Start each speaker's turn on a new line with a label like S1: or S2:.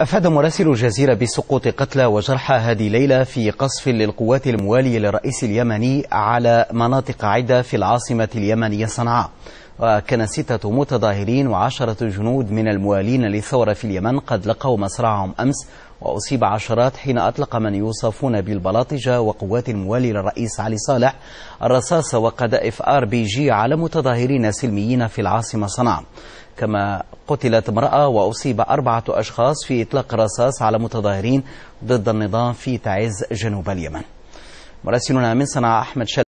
S1: أفاد مراسل الجزيرة بسقوط قتلى وجرحى هذه الليلة في قصف للقوات الموالية للرئيس اليمني على مناطق عدة في العاصمة اليمنية صنعاء. وكان 6 متظاهرين و10 جنود من الموالين للثورة في اليمن قد لقوا مصرعهم أمس، وأصيب عشرات حين أطلق من يوصفون بالبلاطجة وقوات الموالي للرئيس علي صالح الرصاص وقذائف RPG على متظاهرين سلميين في العاصمة صنعاء. كما قتلت امرأة وأصيب 4 أشخاص في إطلاق الرصاص على متظاهرين ضد النظام في تعز جنوب اليمن. مراسلنا من صنعاء أحمد